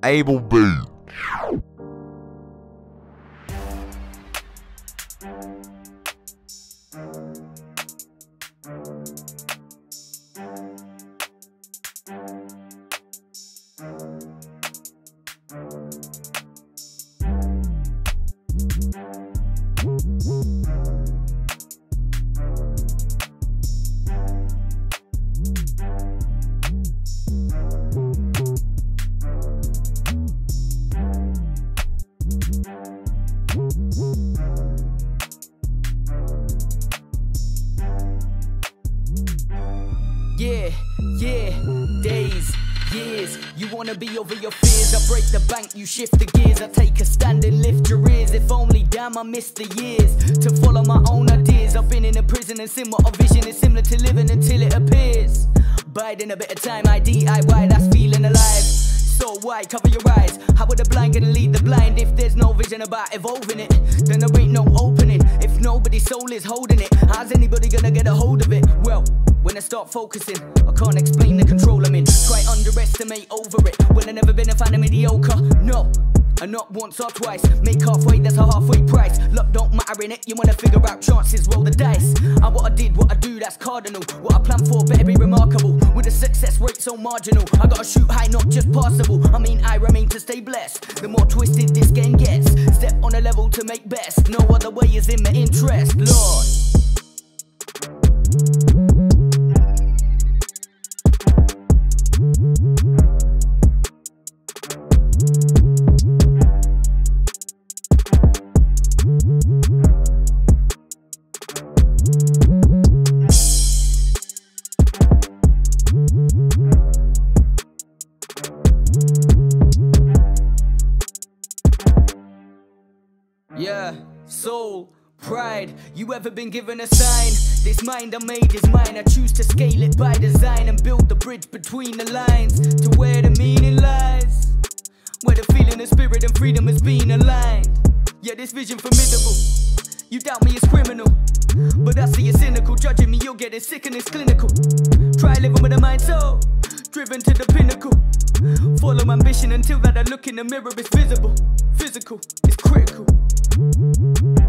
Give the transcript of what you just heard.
Able B. Yeah, days, years. You wanna be over your fears. I break the bank, you shift the gears. I take a stand and lift your ears. If only damn I missed the years to follow my own ideas. I've been in a prison and seen what a vision is similar to living until it appears. Biding a bit of time, I DIY, that's feeling alive. So why cover your eyes? How would the blind gonna lead the blind? If there's no vision about evolving it, then there ain't no opening. If nobody's soul is holding it, how's anybody gonna get a hold of it? Well, when I start focusing, I can't explain the control I'm in. Try underestimate over it. Well, I've never been a fan of mediocre, no. And not once or twice. Make halfway, that's a halfway price. Luck don't matter in it, you wanna figure out chances, roll the dice. And what I did, what I do, that's cardinal. What I plan for better be remarkable. With a success rate so marginal, I gotta shoot high, not just passable. I mean, I remain to stay blessed. The more twisted this game gets, step on a level to make best. No other way is in my interest, Lord. Yeah, soul, pride, you ever been given a sign? This mind I made is mine, I choose to scale it by design and build the bridge between the lines to where the meaning lies, where the feeling of spirit and freedom has been aligned. Yeah, this vision formidable, you doubt me, it's criminal, but I see you cynical, judging me, you're getting sick and it's clinical. Try living with a mind so driven to the pinnacle. Follow ambition until that I look in the mirror is visible. Physical is critical.